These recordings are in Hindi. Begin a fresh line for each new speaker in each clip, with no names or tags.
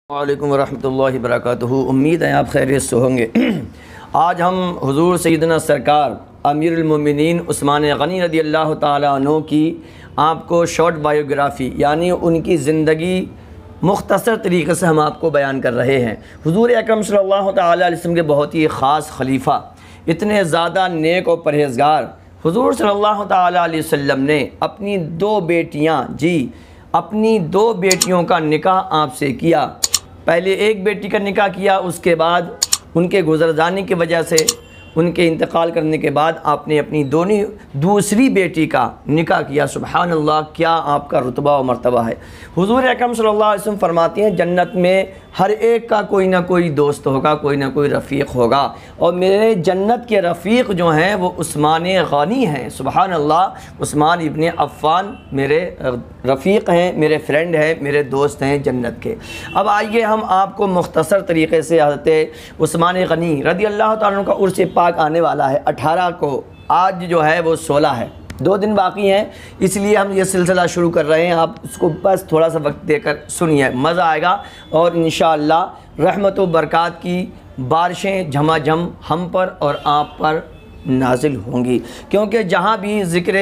वालेकुम रहमतुल्लाहि वबरकातुहू। उम्मीद है आप खैरियत से होंगे। आज हम हुज़ूर सैयदना सरकार अमीरुल मोमिनीन उस्मान गनी रदी अल्लाह ताला अन्हु की आपको शॉर्ट बायोग्राफ़ी यानी उनकी ज़िंदगी मुख्तसर तरीक़े से हम आपको बयान कर रहे हैं। हुज़ूर अकरम सल्लल्लाहु ताला अलैहि वसल्लम के बहुत ही ख़ास खलीफ़ा, इतने ज़्यादा नेक और परहेज़गार हुज़ूर सल्लल्लाहु ताला अलैहि वसल्लम ने अपनी दो बेटियों का निकाह आपसे किया। पहले एक बेटी का निकाह किया, उसके बाद उनके गुज़र जाने की वजह से उनके इंतकाल करने के बाद आपने अपनी दूसरी बेटी का निकाह किया। सुभान अल्लाह, क्या आपका रुतबा और मर्तबा है। हुज़ूर अकरम सल्लल्लाहु अलैहि वसल्लम फरमाते हैं जन्नत में हर एक का कोई ना कोई दोस्त होगा, कोई ना कोई रफ़ीक होगा, और मेरे जन्नत के रफ़ीक जो हैं वो उस्मान गनी हैं। सुभान अल्लाह, उस्मान इब्न अफ़्फ़ान मेरे रफ़ीक हैं, मेरे फ्रेंड हैं, मेरे दोस्त हैं जन्नत के। अब आइए हम आपको मुख्तसर तरीक़े से हज़रत उस्मान गनी रदी अल्लाह ताला अन्हु का उर्स पाक आने वाला है 18 को, आज जो है वो 16 है, 2 दिन बाकी हैं, इसलिए हम ये सिलसिला शुरू कर रहे हैं। आप उसको बस थोड़ा सा वक्त देकर सुनिए, मज़ा आएगा और इंशाअल्लाह रहमत व बरक़ात की बारिशें झमाझम हम पर और आप पर नाजिल होंगी, क्योंकि जहाँ भी ज़िक्र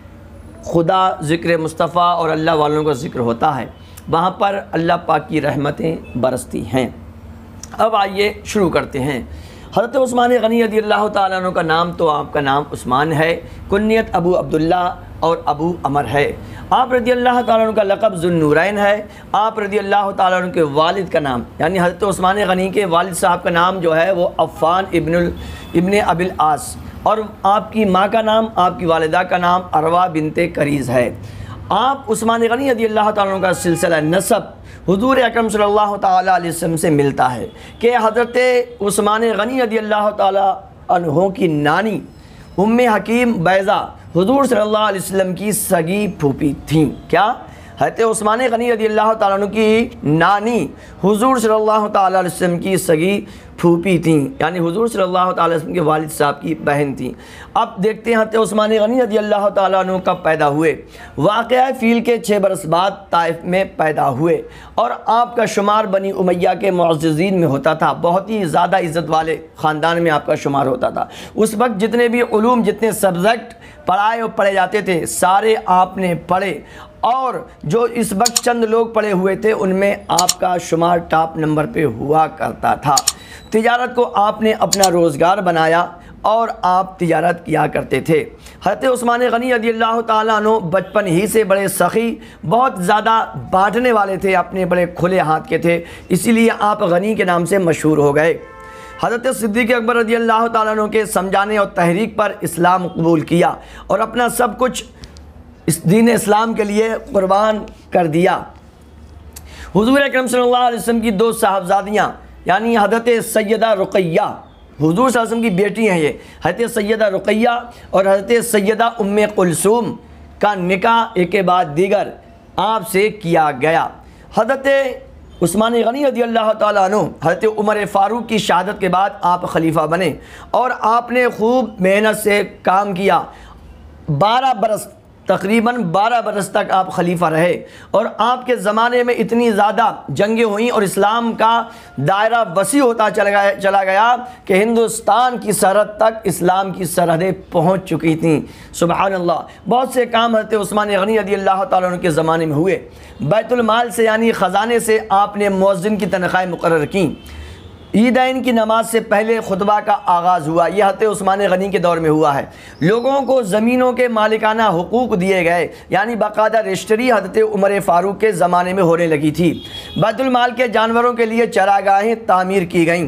खुदा, ज़िक्र मुस्तफ़ा और अल्लाह वालों का ज़िक्र होता है वहाँ पर अल्लाह पाक की रहमतें बरसती हैं। अब आइए शुरू करते हैं। हज़रत उस्मान गनी रज़ी अल्लाह ताला अन्हु का नाम तो आपका नाम उस्मान है, कुन्नियत अबू अब्दुल्ला और अबू अमर है। आप रज़ी अल्लाह ताला अन्हु का लक़ब ज़ुन्नूरैन है। आप रज़ी अल्लाह ताला अन्हु के वालिद का नाम यानी हज़रत उस्मान गनी के वालिद साहब का नाम जो है वो अफ़्फ़ान इब्न अबिल आस, और आपकी माँ का नाम, आपकी वालिदा का नाम अरवा बिनते करीज़ है। आप उस्मान गनी रज़ी अल्लाह ताला अन्हु का सिलसिला नसब हुज़ूर अकरम सल्लल्लाहु ताला अलैहि वसल्लम से मिलता है कि हज़रत उस्मान गनी रज़ी अल्लाह ताला अन्हु की नानी उम्मे हकीम बैज़ा हुज़ूर सल्लल्लाहु अलैहि वसल्लम की सगी फूफी थीं। क्या? हज़रत उस्मान गनी रज़ी अल्लाह ताला अन्हु की नानी हुज़ूर सल्लल्लाहु ताला अलैहि वसल्लम की सगी फूफी थीं, यानी हुज़ूर सल्लल्लाहु ताला अलैहि वसल्लम के वालिद साहब की बहन थीं। अब देखते हैं हज़रत उस्मान गनी रज़ी अल्लाह ताला अन्हु कब पैदा हुए। वाक़या फ़ील के 6 बरस बाद ताइफ में पैदा हुए और आपका शुमार बनी उमैया के मुअज़्ज़िज़ीन में होता था। बहुत ही ज़्यादा इज़्ज़त वाले ख़ानदान में आपका शुमार होता था। उस वक्त जितने भी उलूम, जितने सब्जेक्ट पढ़े जाते थे सारे आपने पढ़े, और जो इस वक्त चंद लोग पढ़े हुए थे उनमें आपका शुमार टॉप नंबर पे हुआ करता था। तिजारत को आपने अपना रोज़गार बनाया और आप तिजारत किया करते थे। हज़रत उस्मान गनी रज़ी अल्लाह ताला अन्हु बचपन ही से बड़े सखी, बहुत ज़्यादा बांटने वाले थे, अपने बड़े खुले हाथ के थे, इसीलिए आप गनी के नाम से मशहूर हो गए। हज़रत सिद्दीक़ अकबर रज़ी अल्लाह ताला अन्हु के समझाने और तहरीक पर इस्लाम कबूल किया और अपना सब कुछ इस दीन इस्लाम के लिए कुर्बान कर दिया। हुज़ूर अकरम सल्लल्लाहु अलैहि वसल्लम की 2 साहबजादियाँ यानी हज़रत सैयदा रुक़ैया, हुज़ूर सल्लल्लाहु अलैहि वसल्लम की बेटी हैं ये, हज़रत सैयदा रुक़ैया और हज़रत सैयदा उम्मे कुलसूम का निकाह एक के बाद दीगर आपसे किया गया। हज़रत उस्मान गनी रज़ी अल्लाह ताला अन्हु हज़रत उमर फ़ारूक की शहादत के बाद आप खलीफा बने और आपने खूब मेहनत से काम किया। 12 बरस, तकरीबन 12 बरस तक आप खलीफा रहे और आपके ज़माने में इतनी ज़्यादा जंगें हुई और इस्लाम का दायरा वसी होता चला गया कि हिंदुस्तान की सरहद तक इस्लाम की सरहदें पहुंच चुकी थीं। सुभान अल्लाह, बहुत से काम हज़रत उस्मान गनी रज़ी अल्लाह ताला अन्हु के ज़माने में हुए। बैतुल माल से यानी ख़जाने से आपने मुअज़्ज़िन की तनख़्वाहें मुक़र्रर की। ईदैन की नमाज से पहले खुतबा का आगाज़ हुआ, यह हज़रत उस्मान गनी के दौर में हुआ है। लोगों को ज़मीनों के मालिकाना हुकूक दिए गए, यानी बाकायदा रजिस्ट्री हज़रत उमर फ़ारूक के ज़माने में होने लगी थी। बैतुल माल के जानवरों के लिए चरागाहें तामीर की गईं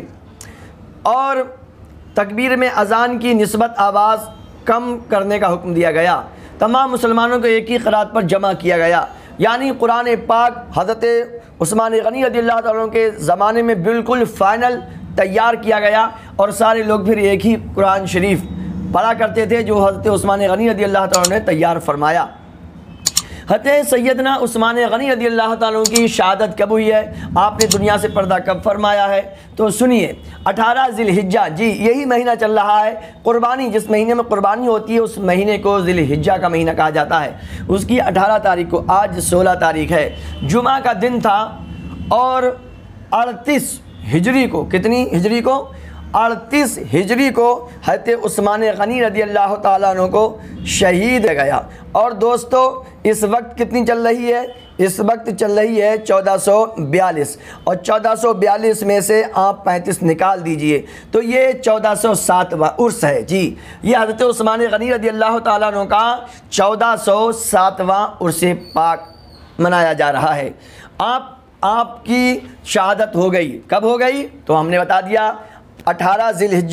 और तकबीर में अज़ान की निस्बत आवाज़ कम करने का हुक्म दिया गया। तमाम मुसलमानों को एक ही क़रात पर जमा किया गया, यानी कुरान पाक हज़रत उस्मान गनी रज़ी अल्लाह ताला अन्हु के ज़माने में बिल्कुल फ़ाइनल तैयार किया गया और सारे लोग फिर एक ही कुरान शरीफ पढ़ा करते थे जो हज़रत उस्मान गनी रज़ी अल्लाह ताला अन्हु ने तैयार फरमाया। हज़रत सैयदना उस्मान गनी रज़ी अल्लाह ताला अन्हु की शहादत कब हुई है, आपने दुनिया से पर्दा कब फरमाया है, तो सुनिए। 18 ज़िलहिज्जा, जी यही महीना चल रहा है। कुर्बानी, जिस महीने में कुर्बानी होती है उस महीने को ज़िलहिज्जा का महीना कहा जाता है। उसकी 18 तारीख को, आज 16 तारीख है, जुमा का दिन था और 38 ہجری کو، کتنی ہجری کو؟ 38 ہجری کو حضرت عثمان غنی رضی اللہ تعالیٰ عنہ کو شہید گیا۔ اور دوستو اس وقت کتنی چل رہی ہے؟ اس وقت چل رہی ہے 1442، اور 1442 میں سے آپ 35 نکال دیجئے تو یہ 1407واں عرس ہے۔ جی یہ حضرت عثمان غنی رضی اللہ تعالیٰ عنہ کا 1407واں عرس پاک منایا جا رہا ہے۔ آپ کی شہادت ہو گئی، کب ہو گئی؟ تو ہم نے بتا دیا 18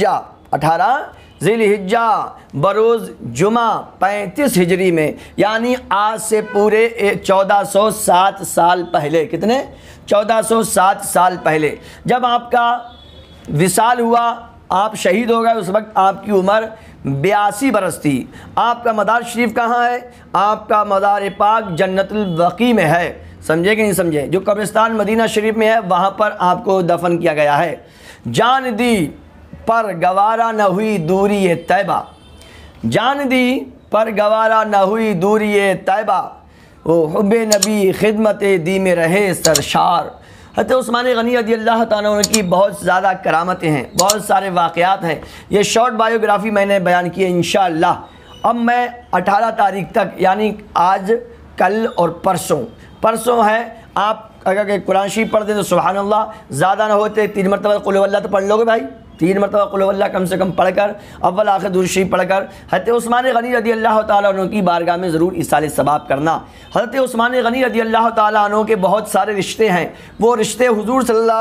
ذی الحجہ بروز جمعہ 35 ہجری میں، یعنی آج سے پورے 1407 سال پہلے، کتنے؟ 1407 سال پہلے جب آپ کا وصال ہوا، آپ شہید ہو گئے، اس وقت آپ کی عمر 82 برس تھی۔ آپ کا مزار شریف کہاں ہے؟ آپ کا مزار پاک جنت البقیع میں ہے، سمجھے کہ نہیں سمجھے؟ جو قبرستان مدینہ شریف میں ہے وہاں پر آپ کو دفن کیا گیا ہے۔ جان دی پر گوارا نہ ہوئی دوری طیبہ، جان دی پر گوارا نہ ہوئی دوری طیبہ، وہ حب نبی خدمت دی میں رہے سرشار۔ حضرت عثمان غنی رضی اللہ تعالیٰ عنہ کی بہت زیادہ کرامتیں ہیں، بہت سارے واقعات ہیں۔ یہ شارٹ بایوگرافی میں نے بیان کی ہے انشاءاللہ۔ اب میں 18 تاریخ تک، یعنی آج، کل اور پرسوں ہے، آپ اگر کہ قرآن شریف پڑھ دیں تو سبحان اللہ، زیادہ نہ ہوتے 3 مرتبہ قل هو اللہ تو پڑھ لو گے بھائی، 3 مرتبہ قل هو اللہ کم سے کم پڑھ کر، اول آخر درود شریف پڑھ کر حضرت عثمان غنی رضی اللہ تعالیٰ عنہ کی بارگاہ میں ضرور ایصال ثواب کرنا۔ حضرت عثمان غنی رضی اللہ تعالیٰ عنہ کے بہت سارے رشتے ہیں، وہ رشتے حضور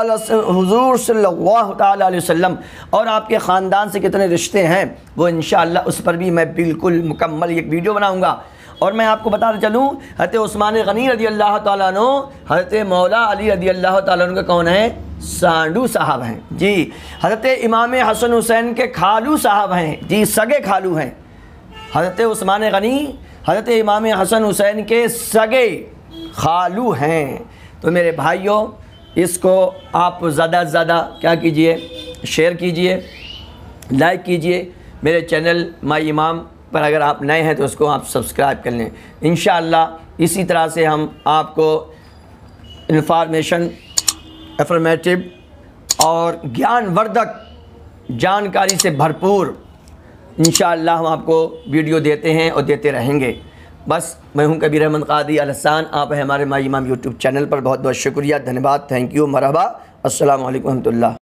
صلی اللہ تعالیٰ علیہ وسلم اور آپ کے خاندان سے کتنے رشتے ہیں، وہ انشاءاللہ اس پر بھی میں بالکل مکمل ایک ویڈیو بناؤں گا۔ اور میں آپ کو بتاتا چلوں، حضرت عثمان غنی رضی اللہ تعالیٰ عنہ حضرت مولا علی رضی اللہ تعالیٰ عنہ کے کون ہیں؟ سانڈو صاحب ہیں۔ جی حضرت امام حسن حسین کے خالو صاحب ہیں، جی سگے خالو ہیں۔ حضرت عثمان غنی حضرت امام حسن حسین کے سگے خالو ہیں۔ تو میرے بھائیوں، اس کو آپ زیادہ سے زیادہ کیا کیجئے؟ شیئر کیجئے، لائک کیجئے۔ میرے چینل مائی امام پر اگر آپ نئے ہیں تو اس کو آپ سبسکرائب کر لیں۔ انشاءاللہ اسی طرح سے ہم آپ کو انفارمیشن، افرمیٹو اور گیان وردک جانکاری سے بھرپور انشاءاللہ ہم آپ کو ویڈیو دیتے ہیں اور دیتے رہیں گے۔ بس میں ہوں کبیر احمد قادری آسان، آپ ہیں ہمارے مائی امام یوٹیوب چینل پر۔ بہت بہت شکریہ، دھنیہ واد، تھینک یو، مرحبا، السلام علیکم ورحمۃ اللہ۔